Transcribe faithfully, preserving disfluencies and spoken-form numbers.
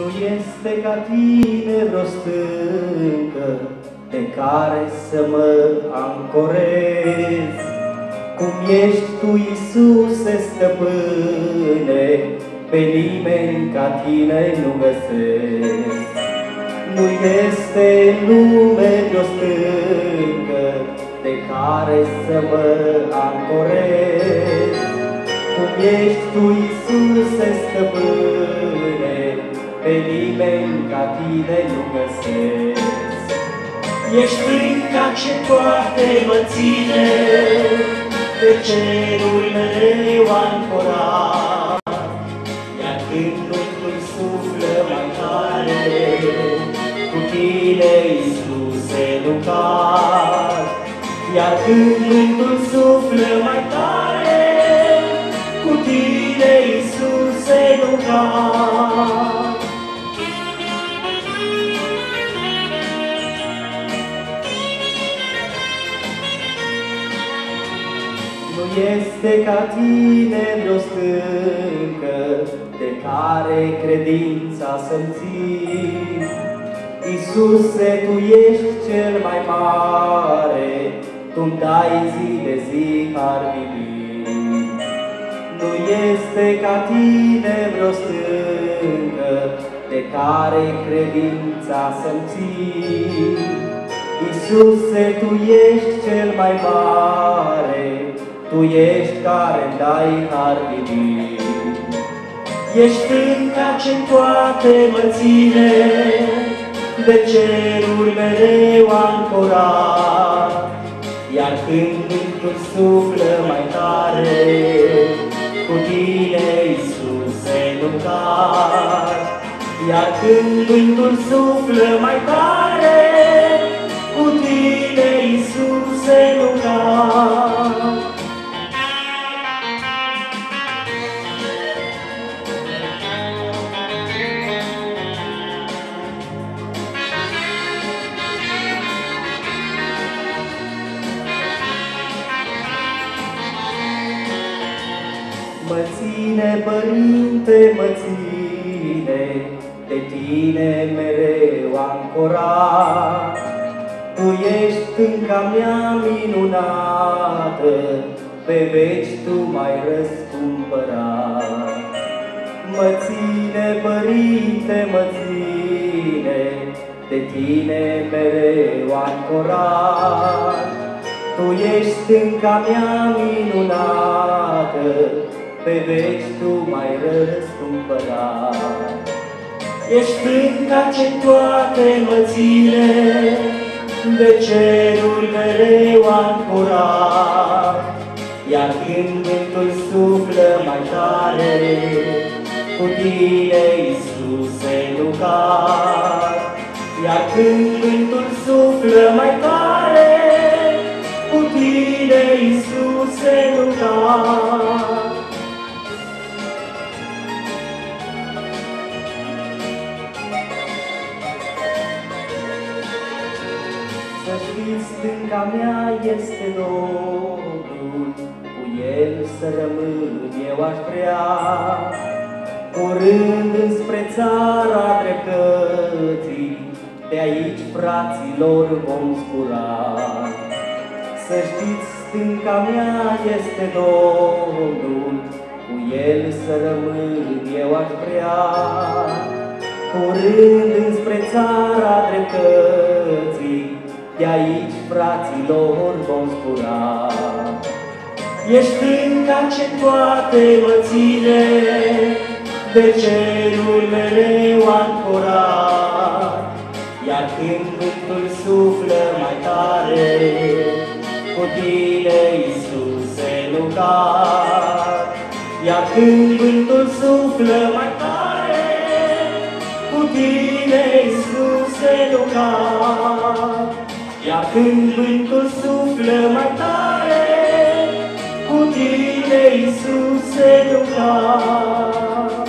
Nu este ca tine vreo stâncă de care să mă ancorez. Cum ești tu, Iisuse stăpâne, pe nimeni ca tine nu găsesc. Nu este în lume vreo stâncă de care să mă ancorez. Cum ești tu, Iisuse stăpâne, pe nimeni ca tine nu găsesc. Ești stânca ce poate mă ține, pe cerul mereu ancorat. Iar când vântul suflă mai tare, cu tine, Iisuse, nu cad. Iar când vântul suflă mai tare, cu tine, Iisuse, nu cad. Nu este ca tine vreo stâncă de care credința să-mi ții. Iisuse, tu ești cel mai mare, tu-mi dai zi de zi har divin. Nu este ca tine vreo stâncă de care credința să-mi ții. Iisuse, tu ești cel mai mare, tu ești care-mi dai har divin. Ești stânca ce poate mă ține, de cerul mereu ancorat. Iar când vântul suflă mai tare, cu tine, Iisuse, nu cad. Iar când vântul suflă mai tare, cu tine, Iisuse, nu cad. Mă ține, Părinte, mă ține, de tine mereu ancorat. Tu ești stânca mea minunată, pe veci tu m-ai răscumpărat. Mă ține, Părinte, mă ține, de tine mereu ancorat. Tu ești stânca mea minunată, pe veci tu m-ai răscumpărat. Ești stânca ce toate mă ține, de cerul mereu ancorat. Iar când vântul suflă mai tare, cu tine, Iisuse, nu cad. Iar când vântul suflă mai tare, cu tine, Iisuse, nu cad. Să știți, stânca mea este Domnul, cu El să rămân eu aș vrea. Curând înspre țara dreptății, de aici, fraților, vom zbura. Să știți, stânca mea este Domnul, cu El să rămân eu aș vrea. Curând înspre țara dreptății, de aici, fraților, vom zbura. Ești stânca ce toate mă ține, de cerul mereu ancorat. Iar când vântul suflă mai tare, cu tine, Iisuse, nu cad. Iar când vântul suflă mai tare, cu tine, Iisuse, nu cad. Iar când vântul suflă mai tare, cu tine, Iisuse, nu cad.